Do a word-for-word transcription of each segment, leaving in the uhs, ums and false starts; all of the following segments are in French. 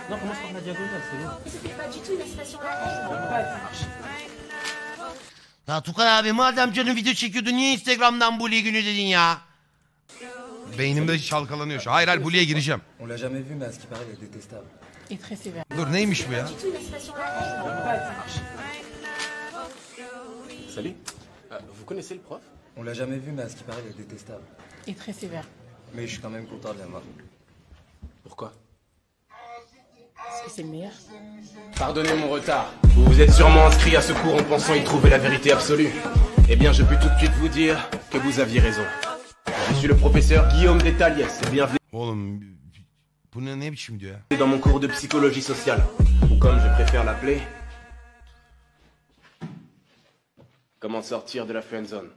Non, commence par la diagonale, c'est bon. C'était pas du tout une incitation à la haine. Ya Tukay abi madem canım video çekiyordu niye Instagram'dan bully günü dedin ya? Beynimde çalkalanıyor şu. Hayır hayır bully'e gireceğim. On l'a jamais vu mais à ce qui paraît il est détestable. Et très sévère. Dur neymiş bu ya? Du tout une incitation à la haine. Salut. Euh, vous connaissez le prof? On l'a jamais vu mais à ce qui paraît il est détestable. Et très sévère. Mais je suis quand même content de l'avoir. Pourquoi? Parce que c'est le meilleur. Pardonnez mon retard. Vous vous êtes sûrement inscrit à ce cours en pensant y trouver la vérité absolue. Eh bien, je peux tout de suite vous dire que vous aviez raison. Je suis le professeur Guillaume Détaliès. Bienvenue Oğlum bu ne, ne biçim diyor ya? dans mon cours de psychologie sociale. Ou comme je préfère l'appeler... Comment sortir de la friendzone.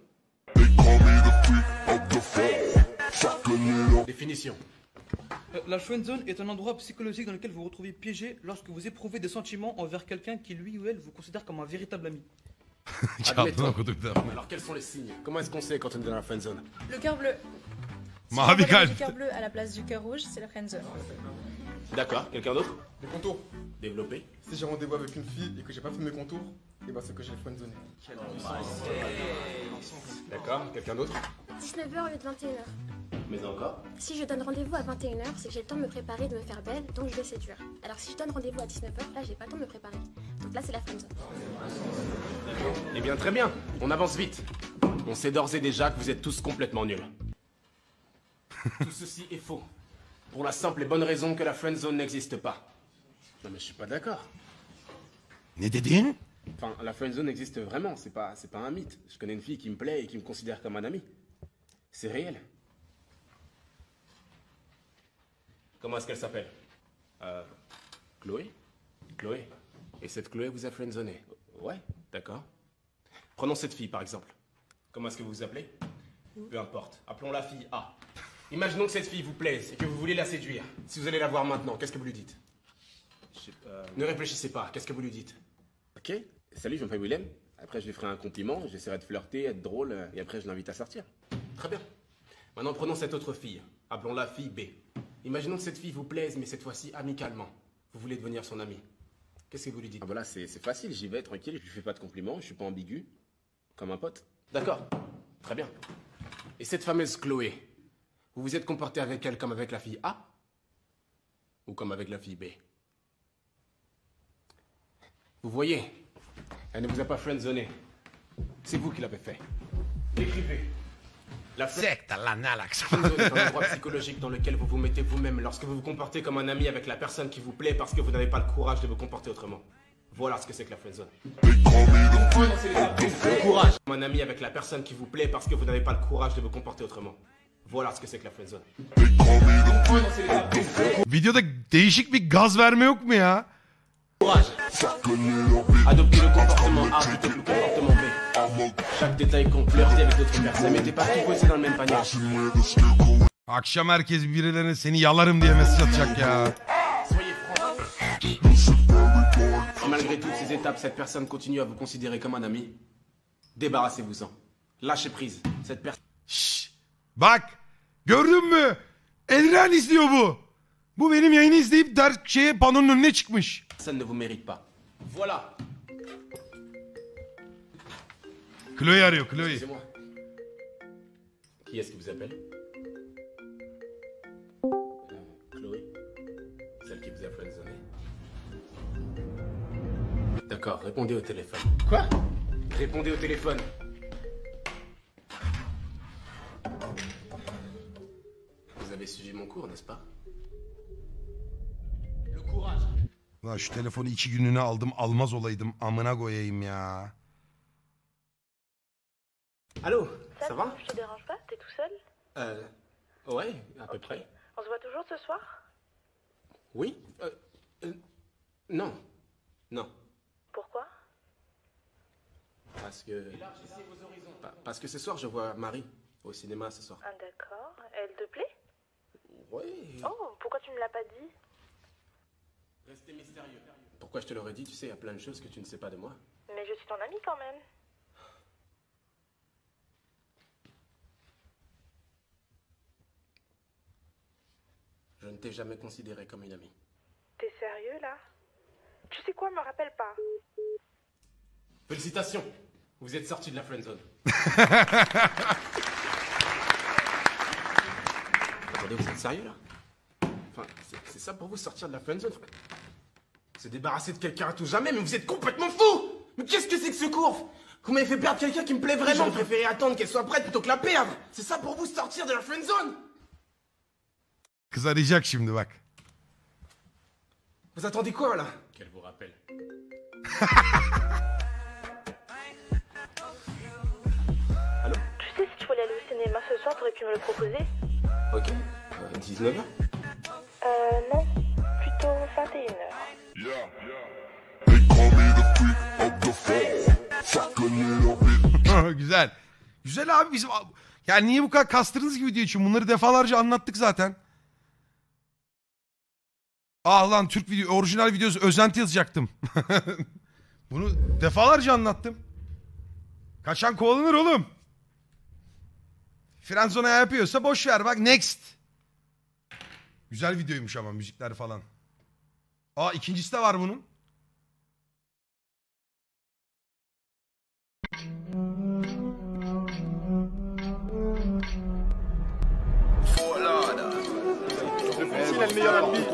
Définition. La friendzone est un endroit psychologique dans lequel vous vous retrouvez piégé lorsque vous éprouvez des sentiments envers quelqu'un qui lui ou elle vous considère comme un véritable ami. Admettons. okuduk da. Alors quels sont les signes? Comment est-ce qu'on sait quand on est dans la friendzone? Le cœur bleu. Si Mavi on voit kalp. du cœur bleu à la place du cœur rouge, c'est la friendzone. D'accord, quelqu'un d'autre? Les contours. Développé. Si j'ai rendez-vous avec une fille et que j'ai pas fait mes contours, et bah c'est que j'ai friendzoné. D'accord, quelqu'un d'autre? dix-neuf heures au lieu de vingt et une heures. Mais encore? Si je donne rendez-vous à vingt et une heures, c'est que j'ai le temps de me préparer, de me faire belle, donc je vais séduire. Alors si je donne rendez-vous à dix-neuf heures, là j'ai pas le temps de me préparer. Donc là c'est la friendzone. Eh bien très bien, on avance vite. On sait d'ores et déjà que vous êtes tous complètement nuls. Tout ceci est faux. Pour la simple et bonne raison que la friendzone n'existe pas. Non mais je suis pas d'accord. Ne dedin? Enfin, la friendzone existe vraiment, c'est pas, c'est pas un mythe. Je connais une fille qui me plaît et qui me considère comme un ami. C'est réel. Comment est-ce qu'elle s'appelle? Euh... Chloé? Chloé. Et cette Chloé vous a friendzoné? Ouais, d'accord. Prenons cette fille par exemple. Comment est-ce que vous vous appelez? Peu importe. Appelons la fille A. Imaginons que cette fille vous plaise et que vous voulez la séduire. Si vous allez la voir maintenant, qu'est-ce que vous lui dites? Je sais pas... Ne réfléchissez pas, qu'est-ce que vous lui dites? Ok, salut, je m'appelle Willem. Après, je lui ferai un compliment, j'essaierai de flirter, être drôle, et après, je l'invite à sortir. Très bien. Maintenant, prenons cette autre fille. Appelons-la fille B. Imaginons que cette fille vous plaise, mais cette fois-ci amicalement. Vous voulez devenir son amie. Qu'est-ce que vous lui dites? Ah voilà, c'est facile, j'y vais, tranquille, je lui fais pas de compliments, je suis pas ambigu. Comme un pote. D'accord, très bien. Et cette fameuse Chloé, vous vous êtes comporté avec elle comme avec la fille A? Ou comme avec la fille B? Vous voyez, elle ne vous a pas friendzoné. C'est vous qui l'avez fait. Écrivez. La Sekta lan ne alakası? friendzone est un endroit psychologique dans lequel vous vous mettez vous-même lorsque vous vous comportez comme un ami avec la personne qui vous plaît parce que vous n'avez pas le courage de vous comporter autrement. Voilà ce que c'est que la friendzone. Le courage. Comme un ami avec la personne qui vous plaît parce que vous n'avez pas le courage de vous comporter autrement. Voilà ce que c'est que la friendzone. Videoda değişik bir gaz verme yok mu ya? Courage. Adoptez le comportement A plutôt que le comportement B. Chaque détail compte, flirter avec d'autres personnes. Mettez pas tout bosser dans le même panier. Akşam herkes birilerine seni yalarım diye mesaj atacak ya. Soyez franc. Si malgré toutes ces étapes, cette personne continue à vous considérer comme un ami, débarrassez-vous-en. Lâchez prise. Cette personne... Şşş. Bak gördün mü? Elren izliyor bu. Bu benim yayını izleyip der şeye panonun önüne çıkmış. Personne ne vous mérite pas. Voilà. Chloé arıyor Chloé. C'est moi. Qui est-ce qui vous appelle? Euh, Chloé. Celle qui vous a friendzoné. D'accord, répondez au téléphone. Quoi? Répondez au téléphone. Vous avez suivi mon cours, n'est-ce pas? Le courage. Lan şu telefonu iki gününe aldım almaz olaydım amına koyayım ya. Allô, ça va? Je te dérange pas? T'es tout seul? Euh, ouais, à peu près. On se voit toujours ce soir? Oui? Euh, euh, non. Non. Pourquoi? Parce que... Pa- Parce que ce soir, je vois Marie au cinéma ce soir. Ah d'accord. Elle te plaît? Oui. Oh, pourquoi tu me l'as pas dit? Restez mystérieux. Pourquoi je te l'aurais dit? Tu sais, il y a plein de choses que tu ne sais pas de moi. Mais je suis ton amie quand même. Je ne t'ai jamais considéré comme une amie. T'es sérieux? là. Tu sais quoi, me rappelle pas. Félicitations, vous êtes sorti de la friendzone. Attendez, vous êtes sérieux là? Enfin, c'est ça pour vous sortir de la friendzone? Se débarrasser de quelqu'un à tout jamais, mais vous êtes complètement fou! Mais qu'est-ce que c'est que ce cours? Vous m'avez fait perdre quelqu'un qui me plaît vraiment, j'aurais préféré attendre qu'elle soit prête plutôt que la perdre! C'est ça pour vous sortir de la friendzone? Kız arayacak şimdi bak. Vous attendez quoi là? Qu'elle vous rappelle. Allô? Tu sais, si tu voulais aller au cinéma ce soir, t'aurais pu me le proposer. Ok. Euh, dix-neuf heures? Euh, non. Plutôt vingt et une heures. Güzel. Güzel abi bizim... Yani niye bu kadar kastırdınız ki video için? Bunları defalarca anlattık zaten. Ah lan Türk video, orijinal videosu özenti yazacaktım. Bunu defalarca anlattım. Kaçan kovalanır oğlum. Frenzona yapıyorsa boş ver bak next. Güzel videoymuş ama müzikler falan. Aa ikincisi de var bunun. C'est le meilleur habit.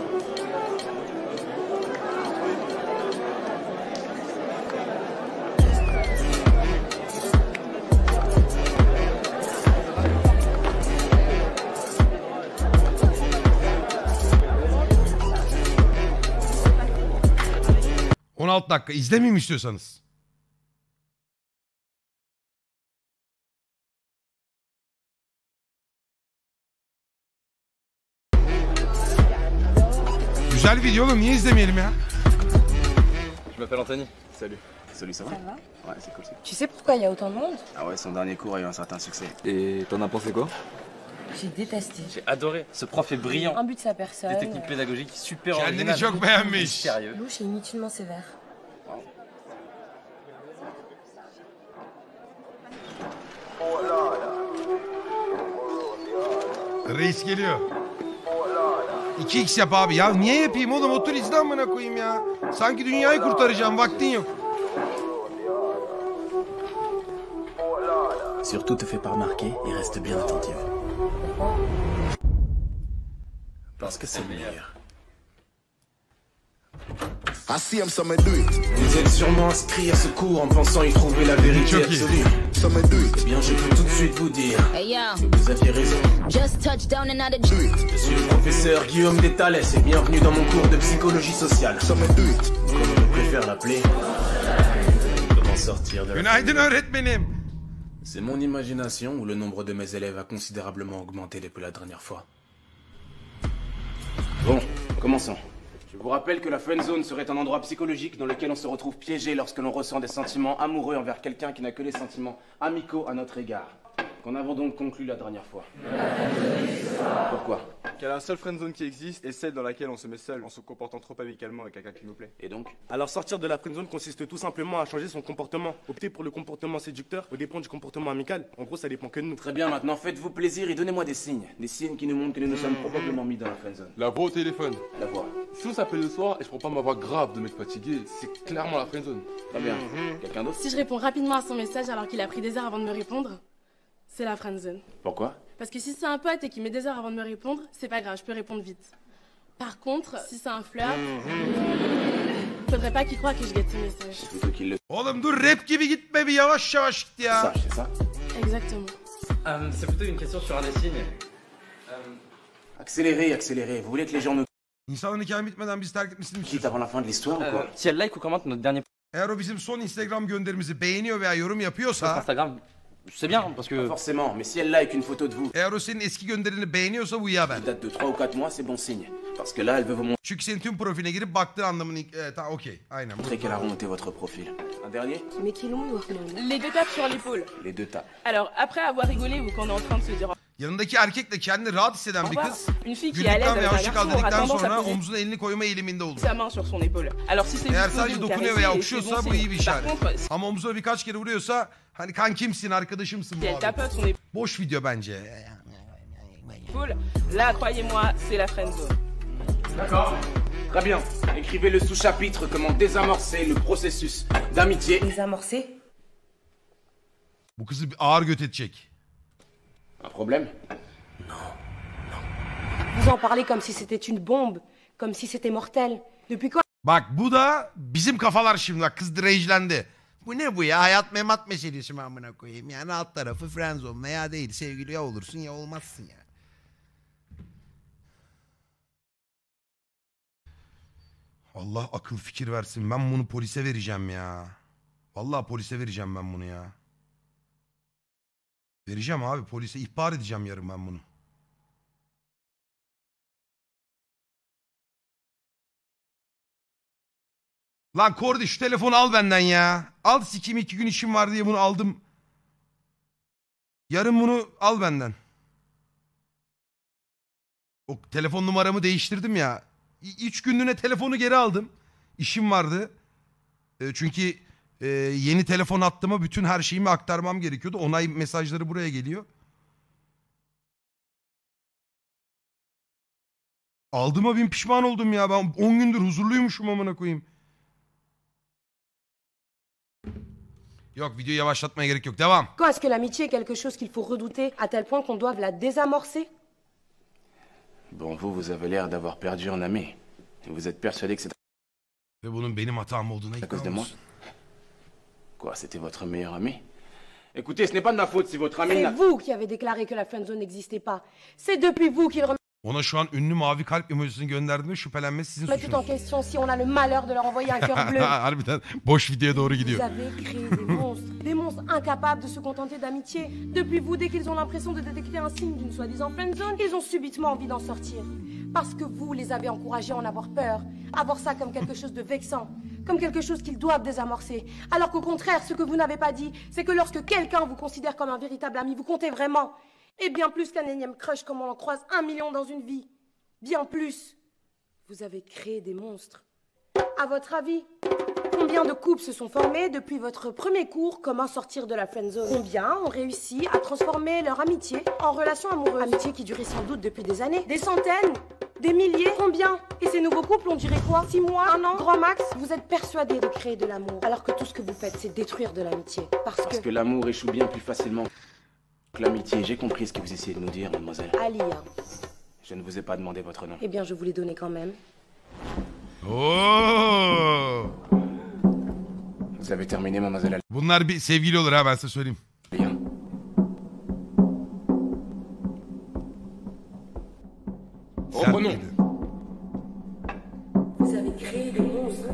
on altı dakika izlemeyeyim istiyorsanız. Güzel video oğlum niye izlemeyelim ya? Je m'appelle Anthony. Salut. Salut, ça va? Ça va? Ouais, c'est cool. Tu sais pourquoi il y a autant de monde? Ah ouais, son dernier cours a eu un certain succès. Et t'en as pensé quoi? J'ai détesté. J'ai adoré. Ce prof est brillant. Un but de sa personne. Des techniques pédagogiques super Kendini originales. çok beğenmiş. Sérieux. Louche et inutilement sévère. Reis geliyor. iki x yap abi ya. Niye yapayım oğlum? Otur izle amına koyayım ya. Sanki dünyayı kurtaracağım. Vaktin yok. Surtout te fais pas remarquer et reste bien attentive. Parce que c'est le meilleur. Vous êtes sûrement inscrit à ce cours en pensant y trouver la vérité absolue. Eh bien, je peux tout de suite vous dire Hey yo, que vous aviez raison. just touched down and out of Je suis le professeur Guillaume Détales et bienvenue dans mon cours de psychologie sociale. Comme je préfère l'appeler. Comment sortir de la... Günaydın öğretmenim. C'est mon imagination ou le nombre de mes élèves a considérablement augmenté depuis la dernière fois. Bon, commençons. Je vous rappelle que la friendzone serait un endroit psychologique dans lequel on se retrouve piégé lorsque l'on ressent des sentiments amoureux envers quelqu'un qui n'a que des sentiments amicaux à notre égard. Qu'en avons donc conclu la dernière fois. Pourquoi? Car la seule friendzone qui existe est celle dans laquelle on se met seul en se comportant trop amicalement avec quelqu'un qui nous plaît. Et donc? Alors sortir de la friendzone consiste tout simplement à changer son comportement. Opter pour le comportement séducteur au dépend du comportement amical. En gros, ça dépend que de nous. Très bien, maintenant faites-vous plaisir et donnez-moi des signes. Des signes qui nous montrent que nous nous sommes probablement mis dans la friendzone. La voix au téléphone. La voix. Si on s'appelle le soir et je prends pas ma voix grave de m'être fatigué, c'est clairement la friendzone. Très bien. Quelqu'un d'autre? Si je réponds rapidement à son message alors qu'il a pris des heures avant de me répondre, c'est la friendzone. Pourquoi? Parce que si c'est un pote et qu'il met des heures avant de me répondre, c'est pas grave, je peux répondre vite. Par contre, si c'est un flirt, faudrait pas qu'il croie que je guette ses messages. C'est plutôt qu'il le Oğlum dur rap gibi gitme bir yavaş yavaş git ya. sache, c'est ça? Exactement. Euh, c'est plutôt une question sur un des signes. Euh... Accélérez, accélérez. Vous voulez que les gens nous İnsanın hikaye bitmeden bizi terk etmesini mi quittent istiyorsun? avant la fin de l'histoire ou quoi? Euh, si elle like ou commente notre dernier Eğer o bizim son Instagram gönderimizi beğeniyor veya yorum post yapıyorsa... Instagram, c'est bien parce que... Pas forcément, mais si elle like une photo de vous Eğer o senin eski gönderini beğeniyorsa bu iyi haber. qui date de trois ou quatre mois, c'est bon signe. Parce que là, elle veut vous Çünkü senin tüm profiline girip baktığı anlamını... Evet tamam okey. Aynen. montrer qu'elle a remonté votre profil. Un dernier? Mais qui l'ont, Warman? Les deux tapes sur l'épaule. Les deux tapes. Alors, après avoir rigolé ou qu'on est en train de se dire Yanındaki erkekle kendini rahat hisseden au bir revoir, kız... une fille qui est à l'aise Güldükten ve avec un hoşça kal garçon aura dedikten tendance à sonra poser omzuna elini koyma eğiliminde olur. sa main sur son épaule. Alors si c'est Eğer juste posé sadece ou dokunuyor caresser, veya c'est okşuyorsa bon bu iyi bir signe. Par işaret. contre, si Ama omzuna birkaç kere vuruyorsa hani kankimsin, arkadaşımsın elle bu tapote abi. son épaule, Boş video bence. là, croyez-moi, c'est la friendzone. D'accord. Très bien. Écrivez le sous-chapitre comment désamorcer le processus d'amitié. Désamorcer? Bu kızı bir ağır göt edecek. Un problème? Vous en parlez comme si c'était une bombe, comme si c'était mortel. Depuis quand? Bak bu da bizim kafalar şimdi. Bak kız rejlendi. Bu ne bu ya? Hayat memat meselesi mi amına koyayım? Yani alt tarafı friendzone veya değil. Sevgili ya olursun ya olmazsın ya. Allah akıl fikir versin. Ben bunu polise vereceğim ya. Vallahi polise vereceğim ben bunu ya. Vereceğim abi. Polise ihbar edeceğim yarın ben bunu. Lan Kordi şu telefonu al benden ya. Al sikimi, iki gün işim var diye bunu aldım. Yarın bunu al benden. O telefon numaramı değiştirdim ya. İ- Üç günlüğüne telefonu geri aldım. İşim vardı. E, çünkü e, yeni telefon attığıma bütün her şeyimi aktarmam gerekiyordu. Onay mesajları buraya geliyor. Aldığıma bin pişman oldum ya. Ben on gündür huzurluymuşum amına koyayım. Yok, videoyu yavaşlatmaya gerek yok. Devam. Quand est-ce que l'amitié est quelque chose qu'il faut redouter à tel point qu'on doive la désamorcer? Bon, vous, vous avez l'air d'avoir perdu un ami. Vous êtes persuadé que c'est Ve bunun benim hatam olduğuna à cause de ikna moi? olsun. Quoi, c'était votre meilleur ami? Écoutez, ce n'est pas de ma faute si votre ami C'est n'a... vous qui avez déclaré que la friendzone n'existait pas. C'est depuis vous qu'il remet Ona şu an ünlü mavi kalp emojisini gönderdiğimde şüphelenmesi sizin tout en suçunuz. question si on a le malheur de leur envoyer un cœur bleu. Harbiden boş videoya doğru Vous gidiyor. avez créé des monstres, des monstres incapables de se contenter d'amitié. Depuis vous, dès qu'ils ont l'impression de détecter un signe d'une soi-disant friendzone, ils ont subitement envie d'en sortir. Parce que vous les avez encouragés à en avoir peur, à voir ça comme quelque chose de vexant, comme quelque chose qu'ils doivent désamorcer. Alors qu'au contraire, ce que vous n'avez pas dit, c'est que lorsque quelqu'un vous considère comme un véritable ami, vous comptez vraiment. Et bien plus qu'un énième crush comme on en croise un million dans une vie. Bien plus. Vous avez créé des monstres. À votre avis, combien de couples se sont formés depuis votre premier cours Comment sortir de la friendzone? Combien ont réussi à transformer leur amitié en relation amoureuse? Amitié qui durait sans doute depuis des années. Des centaines? Des milliers? Combien? Et ces nouveaux couples ont duré quoi? Six mois? Un an? Grand max? Vous êtes persuadés de créer de l'amour, alors que tout ce que vous faites, c'est détruire de l'amitié. Parce, Parce que l'amour échoue bien plus facilement que l'amitié. J'ai compris ce que vous essayez de nous dire, mademoiselle. Alia. Je ne vous ai pas demandé votre nom. Eh bien, je vous l'ai donné quand même. Oo! Vous avez terminé, mademoiselle Alia. Bunlar bir sevgili olur ha, ben size söyleyeyim. Reprenons. Vous avez créé des monstres.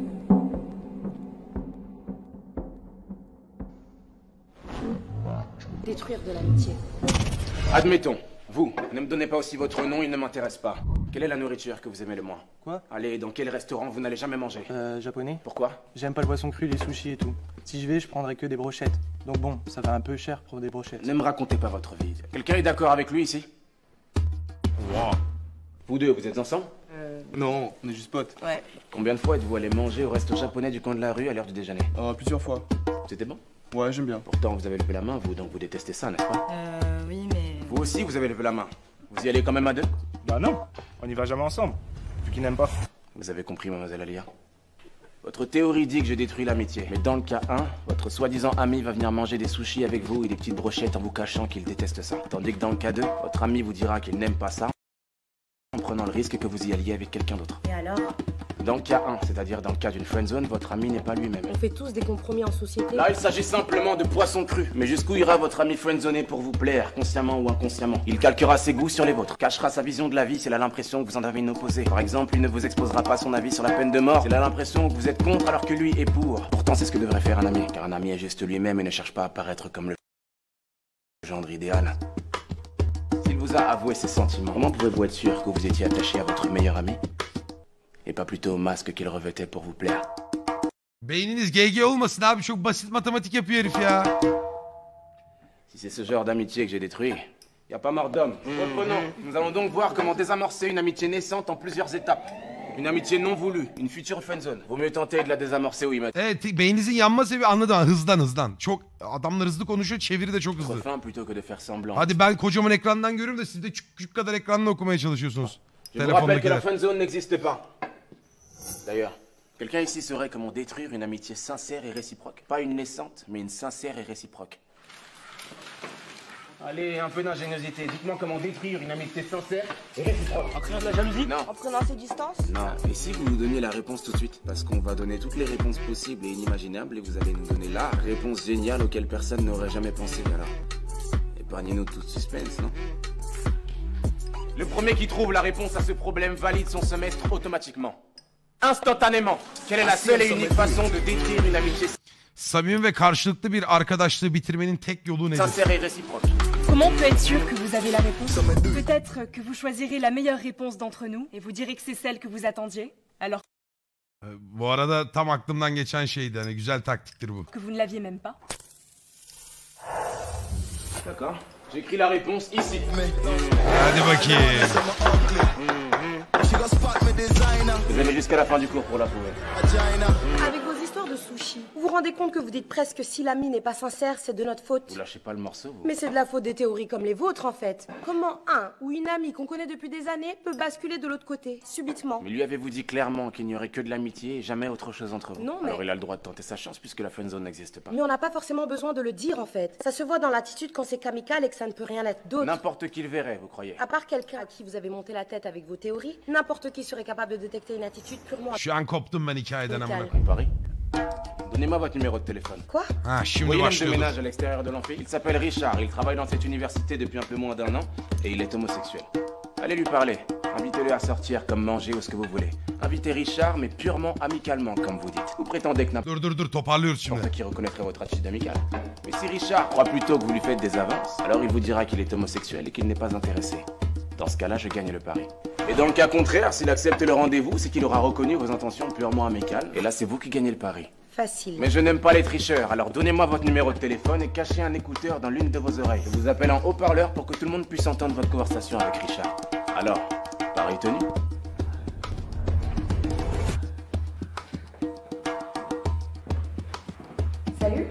Détruire de l'amitié. Admettons, vous, ne me donnez pas aussi votre nom, il ne m'intéresse pas. Quelle est la nourriture que vous aimez le moins? Quoi? Allez, dans quel restaurant vous n'allez jamais manger? Euh, japonais. Pourquoi? J'aime pas le poisson cru, les sushis et tout. Si je vais, je prendrai que des brochettes. Donc bon, ça va un peu cher pour des brochettes. Ne me racontez pas votre vie. Quelqu'un est d'accord avec lui ici? Wow. Vous deux, vous êtes ensemble? Euh... Non, on est juste potes. Ouais. Combien de fois êtes-vous allé manger au resto japonais du coin de la rue à l'heure du déjeuner? Euh, plusieurs fois. C'était bon? Ouais, j'aime bien. Pourtant, vous avez levé la main, vous, donc vous détestez ça, n'est-ce pas? Euh, oui, mais... Vous aussi, vous avez levé la main. Vous y allez quand même à deux? Bah non, on n'y va jamais ensemble, vu qu'il n'aime pas. Vous avez compris, mademoiselle Alia. Votre théorie dit que je détruis l'amitié. Mais dans le cas un, votre soi-disant ami va venir manger des sushis avec vous et des petites brochettes en vous cachant qu'il déteste ça. Tandis que dans le cas deux, votre ami vous dira qu'il n'aime pas ça en prenant le risque que vous y alliez avec quelqu'un d'autre. Et alors? Dans le cas un, c'est-à-dire dans le cas d'une friendzone, votre ami n'est pas lui-même. On fait tous des compromis en société. Là, il s'agit simplement de poisson cru. Mais jusqu'où ira votre ami friendzoné pour vous plaire, consciemment ou inconsciemment? Il calquera ses goûts sur les vôtres, cachera sa vision de la vie s'il a l'impression que vous en avez une opposée. Par exemple, il ne vous exposera pas son avis sur la peine de mort s'il a l'impression que vous êtes contre alors que lui est pour. Pourtant, c'est ce que devrait faire un ami, car un ami est juste lui-même et ne cherche pas à paraître comme le gendre idéal. S'il vous a avoué ses sentiments, comment pouvez-vous être sûr que vous étiez attaché à votre meilleur ami et pas plutôt au masque qu'il revêtait pour vous plaire? Beyniniz G G olmasın abi, çok basit matematik yapıyor herif ya. Si c'est ce genre d'amitié que j'ai détruit, y a pas mort d'homme. Reprenons. Nous allons donc voir comment désamorcer une amitié naissante en plusieurs étapes. Une amitié non voulue, une future friendzone. Vaut mieux tenter de la désamorcer ou y mettre. Evet, beyninizin yanma sebebi anladım, hızdan hızdan. Çok adamlar hızlı konuşuyor, çeviri de çok hızlı. Fin plutôt que de faire semblant. Hadi ben kocaman ekrandan görüyorum da siz de küçük, küçük kadar ekranla okumaya çalışıyorsunuz. Je vous rappelle que la friendzone n'existe pas. D'ailleurs, quelqu'un ici saurait comment détruire une amitié sincère et réciproque. Pas une naissante, mais une sincère et réciproque. Allez, un peu d'ingéniosité. Dites-moi comment détruire une amitié sincère et réciproque. En créant de la jalousie? Non. En prenant ses distances? Non. Et si vous nous donniez la réponse tout de suite? Parce qu'on va donner toutes les réponses possibles et inimaginables et vous allez nous donner la réponse géniale auquel personne n'aurait jamais pensé. Alors, épargnez-nous tout de suspense, non? Le premier qui trouve la réponse à ce problème valide son semestre automatiquement. Instantanément. Quelle est la seule et unique façon de détruire une amitié Samimi ve karşılıklı bir arkadaşlığı bitirmenin tek yolu nedir? sincère et réciproque? Comment on peut être sûr que vous avez la réponse? Peut-être que vous choisirez la meilleure réponse d'entre nous et vous direz que c'est celle que vous attendiez, alors Ee, Bu arada tam aklımdan geçen şeydi. Hani güzel taktiktir bu. que vous ne l'aviez même pas. D'accord. J'écris la réponse ici. Hadi bakayım. Vous avez jusqu'à la fin du cours pour la trouver. Avec vos histoires de sushi, vous vous rendez compte que vous dites presque si l'ami n'est pas sincère, c'est de notre faute. Vous lâchez pas le morceau, vous. Mais c'est de la faute des théories comme les vôtres en fait. Comment un ou une amie qu'on connaît depuis des années peut basculer de l'autre côté, subitement? Mais lui avez-vous dit clairement qu'il n'y aurait que de l'amitié et jamais autre chose entre vous? Non, mais- Alors il a le droit de tenter sa chance puisque la friendzone n'existe pas. Mais on n'a pas forcément besoin de le dire en fait. Ça se voit dans l'attitude quand c'est qu'amical et que ça ne peut rien être d'autre. N'importe qui le verrait, vous croyez? À part quelqu'un à qui vous avez monté la tête avec vos théories, n'importe qui serait capable de détecter une attitude purement... Şu an koptum ben hikayeden amına Amical. koyayım. Paris. Donnez-moi votre numéro de téléphone. Quoi? Ha Vous şimdi voyez l'homme de başlıyoruz. ménage à l'extérieur de l'amphi? Il s'appelle Richard, il travaille dans cette université depuis un peu moins d'un an et il est homosexuel. Allez lui parler, invitez-le à sortir comme manger ou ce que vous voulez. Invitez Richard mais purement amicalement comme vous dites. Vous prétendez que n'importe Dur dur dur toparlıyoruz şimdi. qui reconnaîtrait votre attitude amicale. Mais si Richard croit plutôt que vous lui faites des avances, alors il vous dira qu'il est homosexuel et qu'il n'est pas intéressé. Dans ce cas-là, je gagne le pari. Et dans le cas contraire, s'il accepte le rendez-vous, c'est qu'il aura reconnu vos intentions purement amicales. Et là, c'est vous qui gagnez le pari. Facile. Mais je n'aime pas les tricheurs, alors donnez-moi votre numéro de téléphone et cachez un écouteur dans l'une de vos oreilles. Je vous appelle en haut-parleur pour que tout le monde puisse entendre votre conversation avec Richard. Alors, pari tenu? Salut.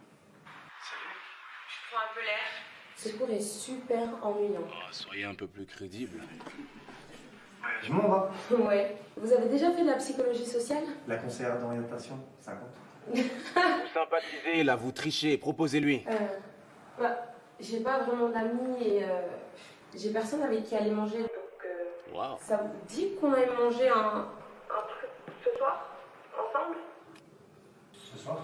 Je prends un peu l'air. Ce cours est super ennuyant. Oh, soyez un peu plus crédible. Je m'en va. Ouais. Vous avez déjà fait de la psychologie sociale? La conseillère d'orientation, ça compte. Vous sympathisez, là, vous trichez, proposez-lui. Euh, bah, j'ai pas vraiment d'amis et euh, j'ai personne avec qui aller manger. Donc, euh, Wow. ça vous dit qu'on aille manger un, un truc ce soir? Ensemble? Ce soir?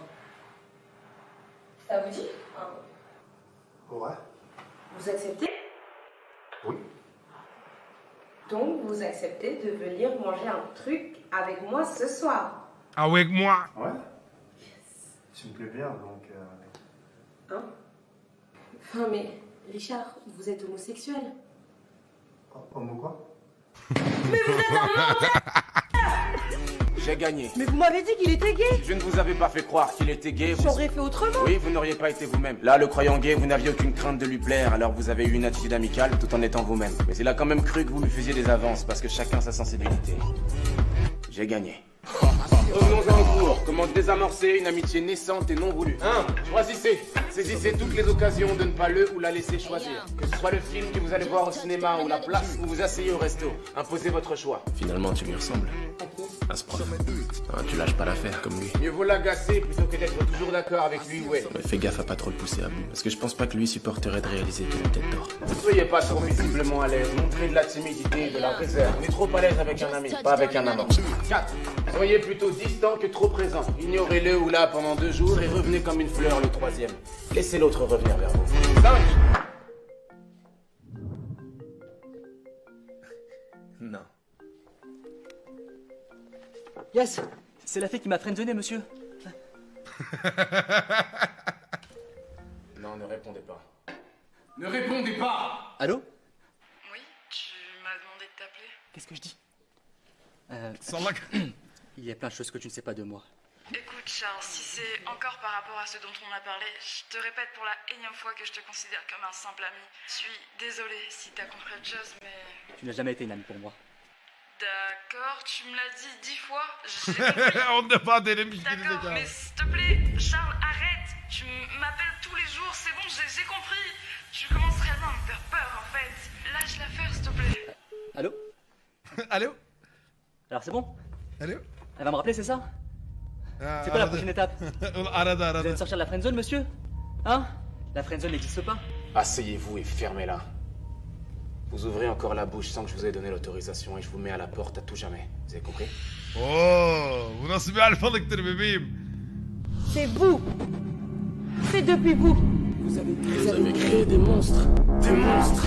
Ça vous dit? Un- Ouais. Vous acceptez? Oui. Donc, vous acceptez de venir manger un truc avec moi ce soir? Avec moi. Ouais. Tu me plais bien, donc... Euh... Hein? Enfin, mais Richard, vous êtes homosexuel. Homo quoi? Mais vous êtes un menteur! J'ai gagné. Mais vous m'avez dit qu'il était gay! Je ne vous avais pas fait croire qu'il était gay. vous- J'aurais fait autrement! Oui, vous n'auriez pas été vous-même. Là, le croyant gay, vous n'aviez aucune crainte de lui plaire, alors vous avez eu une attitude amicale tout en étant vous-même. Mais il a quand même cru que vous lui faisiez des avances, parce que chacun sa sensibilité. J'ai gagné. Revenons en cours. Comment désamorcer une amitié naissante et non voulue? un. Choisissez. Saisissez toutes les occasions de ne pas le ou la laisser choisir. Que ce soit le film que vous allez voir au cinéma ou la place où vous asseyez au resto. Imposez votre choix. Finalement, tu lui ressembles. À ce prof. Ah, tu lâches pas l'affaire comme lui. Mieux vaut l'agacer plutôt que d'être toujours d'accord avec lui, ouais. Mais fais gaffe à pas trop le pousser à bout. Parce que je pense pas que lui supporterait de réaliser qu'il a peut-être tort. Ne soyez pas trop visiblement à l'aise. Montrez de la timidité, de la réserve. On est trop à l'aise avec un ami, pas avec un amant. quatre. Soyez plutôt distant que trop présent. Ignorez-le ou là pendant deux jours et revenez comme une fleur le troisième. Laissez l'autre revenir vers vous. cinq. Non. Yes, c'est la fille qui m'a friendzoné, monsieur. Non, ne répondez pas. Ne répondez pas. Allô? Oui, tu m'as demandé de t'appeler. Qu'est-ce que je dis? euh, Salak. Il y a plein de choses que tu ne sais pas de moi. Écoute, Charles, si c'est encore par rapport à ce dont on a parlé, je te répète pour la énième fois que je te considère comme un simple ami. Je suis désolée si t'as compris autre chose, mais... Tu n'as jamais été une amie pour moi. D'accord, tu me l'as dit dix fois. J'ai compris. On defa denemiş D'accord, gerizekalı. mais s'il te plaît, Charles, arrête. Tu m'appelles tous les jours, c'est bon, j'ai j'ai compris. Tu commences réellement à me faire peur, en fait. Lâche l'affaire, s'il te plaît. Allô? Allô? Alors c'est bon? Allô? Elle va me rappeler, c'est ça? Ah, C'est quoi la arada. prochaine étape? Arada, arada. Vous allez me sortir de la friendzone, monsieur? Hein? La friendzone n'existe pas. Asseyez-vous et fermez-la. Vous ouvrez encore la bouche sans que je vous ai donné l'autorisation et je vous mets à la porte à tout jamais. Vous avez compris? Oo, bu nasıl bir alfalıktır bebeğim? C'est vous. C'est depuis vous. Vous avez, vous avez créé des monstres. Des monstres.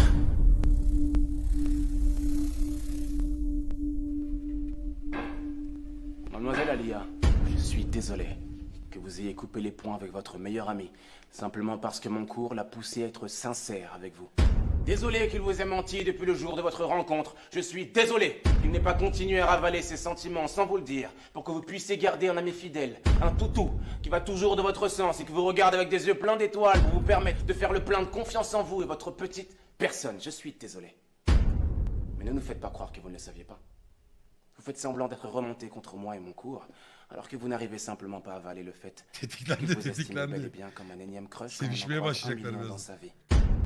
Mademoiselle Alia, je suis désolé que vous ayez coupé les ponts avec votre meilleur ami, simplement parce que mon cours l'a poussé à être sincère avec vous. Désolé qu'il vous ait menti depuis le jour de votre rencontre. Je suis désolé qu'il n'ait pas continué à ravaler ses sentiments sans vous le dire, pour que vous puissiez garder un ami fidèle, un toutou, qui va toujours de votre sens et qui vous regarde avec des yeux pleins d'étoiles pour vous permettre de faire le plein de confiance en vous et votre petite personne. Je suis désolé. Mais ne nous faites pas croire que vous ne le saviez pas. Vous faites semblant d'être remonté contre moi et mon cours, alors que vous n'arrivez simplement pas à avaler le fait que vous estimez bel et bien comme un énième crush à un Sevişmeye endroit un başlayacaklar million biraz. dans sa vie.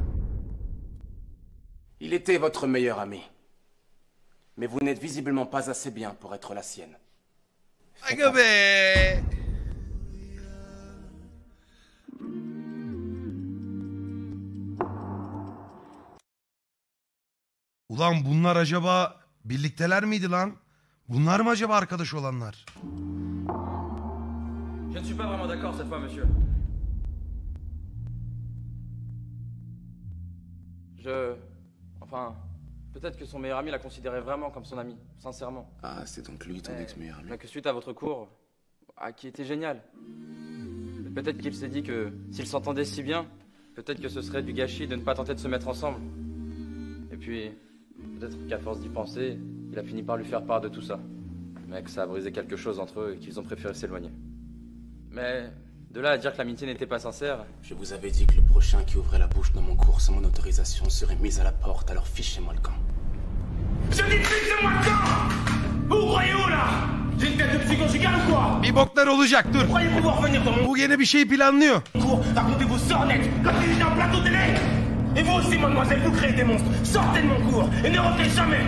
Il était votre meilleur ami. Mais vous n'êtes visiblement pas assez bien pour être la sienne. Aga be. Ulan bunlar acaba birlikteler miydi lan? Bunlar mı acaba arkadaş olanlar? Je ne suis pas vraiment d'accord cette fois, monsieur. Je... Enfin... Peut-être que son meilleur ami la considérait vraiment comme son ami, sincèrement. Ah, c'est donc lui ton Mais- ex-meilleur ami. mais que suite à votre cours, ah, qui était génial. Peut-être qu'il s'est dit que s'ils s'entendaient si bien, peut-être que ce serait du gâchis de ne pas tenter de se mettre ensemble. Et puis, peut-être qu'à force d'y penser, il a fini par lui faire part de tout ça. Mais que ça a brisé quelque chose entre eux et qu'ils ont préféré s'éloigner. Mais de là à dire que l'amitié n'était pas sincère... Je vous avais dit que le prochain qui ouvrait la bouche dans mon cours sans mon autorisation serait mis à la porte, alors fichez-moi le camp. Je dis fichez-moi le camp! Vous croyez où là? J'ai une tête de psy conjugale ou quoi? Bir boklar olacak dur. Croyez pouvoir venir dans mon Bu gene bir şey planlıyor. cours, racontez vos sornettes comme si j'étais un plateau télé? Et vous aussi, mademoiselle, vous créez des monstres. Sortez de mon cours et ne revenez jamais.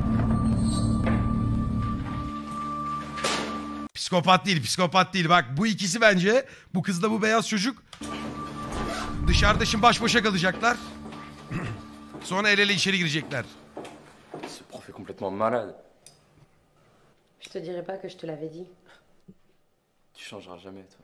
Psikopat değil, psikopat değil. Bak bu ikisi bence, bu kızla bu beyaz çocuk dışarıda şimdi baş başa kalacaklar. Sonra el ele içeri girecekler. Ce prof est complètement malade. Je te dirais pas que je te l'avais dit. Tu changeras jamais, toi.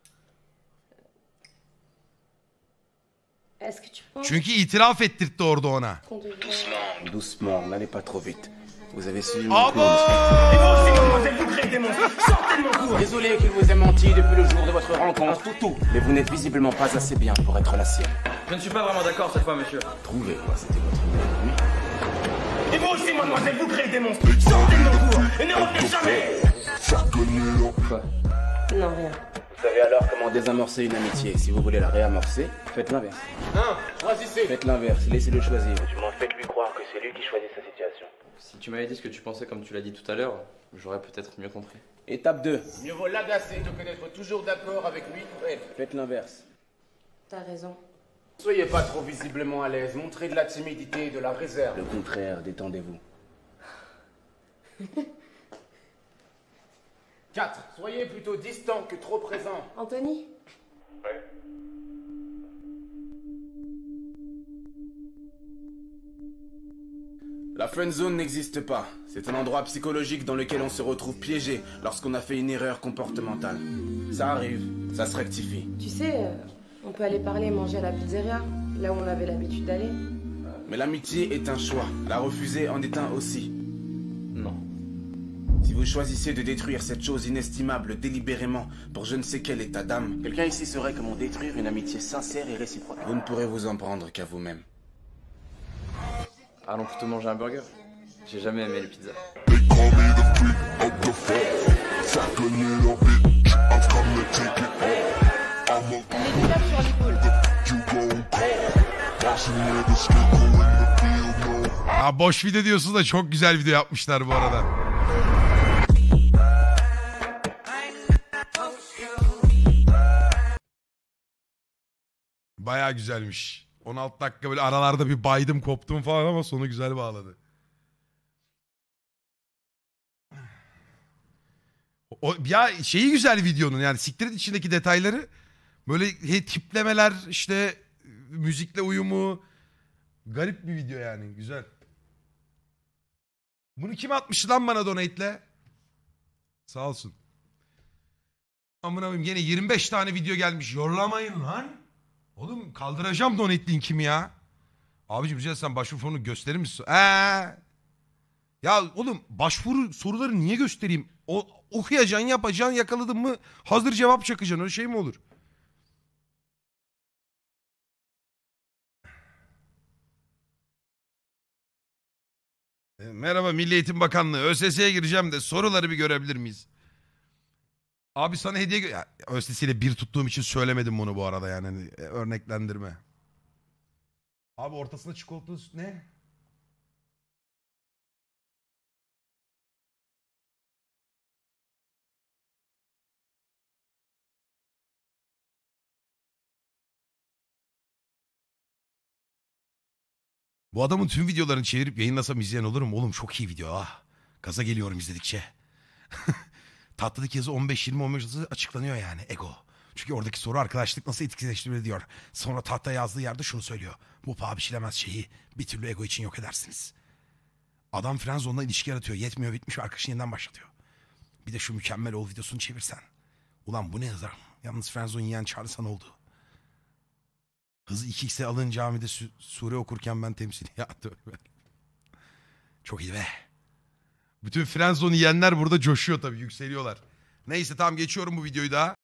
Est-ce que tu penses Çünkü itiraf ettirtti orada ona. qu'on devrait... Doucement, doucement, n'allez pas trop vite. Vous avez suivi mon Ah cours. Et vous aussi, mademoiselle, vous créez des monstres. Sortez de mon cours. Désolé qu'il vous ait menti depuis le jour de votre rencontre, toutou. Mais vous n'êtes visiblement pas assez bien pour être la sienne. Je ne suis pas vraiment d'accord cette fois, monsieur. Trouvez quoi, c'était votre meilleur ami. Et vous aussi, mademoiselle, vous créez des monstres. Sortez de mon cours et ne revenez jamais. Quoi? Non, rien. Vous savez alors comment désamorcer une amitié. Si vous voulez la réamorcer, faites l'inverse. Non, choisissez. Faites l'inverse, laissez-le choisir. Du moins, faites-lui croire que c'est lui qui choisit sa situation. Si tu m'avais dit ce que tu pensais comme tu l'as dit tout à l'heure, j'aurais peut-être mieux compris. Étape deux. Mieux vaut l'agacer que d'être toujours d'accord avec lui ou elle. Faites l'inverse. T'as raison. Soyez pas trop visiblement à l'aise, montrez de la timidité et de la réserve. Le contraire, détendez-vous. quatre. Soyez plutôt distant que trop présent. Anthony? La friend zone n'existe pas. C'est un endroit psychologique dans lequel on se retrouve piégé lorsqu'on a fait une erreur comportementale. Ça arrive, ça se rectifie. Tu sais, euh, on peut aller parler et manger à la pizzeria, là où on avait l'habitude d'aller. Mais l'amitié est un choix. La refuser en est un aussi. Non. Si vous choisissez de détruire cette chose inestimable délibérément pour je ne sais quel état d'âme, quelqu'un ici saurait comment détruire une amitié sincère et réciproque. Vous ne pourrez vous en prendre qu'à vous-même. Allons plutôt manger un burger. J'ai jamais aimé les pizzas. Ha boş video diyorsun da çok güzel video yapmışlar bu arada. Baya güzelmiş. on altı dakika böyle aralarda bir baydım koptum falan ama sonu güzel bağladı. O, ya şeyi güzel videonun yani siktirin içindeki detayları. Böyle he, tiplemeler işte müzikle uyumu. Garip bir video yani güzel. Bunu kim atmış lan bana donate'le? Sağ olsun. Amına koyayım gene yirmi beş tane video gelmiş. Yorlamayın lan. Oğlum kaldıracağım donate linkimi ya. Abiciğim rica sen başvuru formunu gösterir misin? Eee. Ya oğlum başvuru soruları niye göstereyim? O, okuyacaksın yapacaksın yakaladın mı hazır cevap çakacaksın öyle şey mi olur? E, merhaba Milli Eğitim Bakanlığı ÖSS'ye gireceğim de soruları bir görebilir miyiz? Abi sana hediye... Ya, ÖSS ile bir tuttuğum için söylemedim bunu bu arada yani hani, e, örneklendirme. Abi ortasında çikolata ne? Bu adamın tüm videolarını çevirip yayınlasam izleyen olur mu? Oğlum çok iyi video ah. Gaza geliyorum izledikçe. Tatlıdaki yazı on beş yirmi on beş yazı açıklanıyor yani ego. Çünkü oradaki soru arkadaşlık nasıl etkisizleştirilir diyor. Sonra tahta yazdığı yerde şunu söylüyor. Bu paha biçilemez şeyi bir türlü ego için yok edersiniz. Adam Frenzon'la ilişki yaratıyor. Yetmiyor bitmiş ve arkadaşını yeniden başlatıyor. Bir de şu mükemmel ol videosunu çevirsen. Ulan bu ne yazar? Yalnız Frenzon yiyen çağrısan oldu. Hızı iki x'e alın camide su sure okurken ben temsil ya tövbe. Çok iyi be. Bütün Frenzon yiyenler burada coşuyor tabii yükseliyorlar. Neyse tamam geçiyorum bu videoyu daha.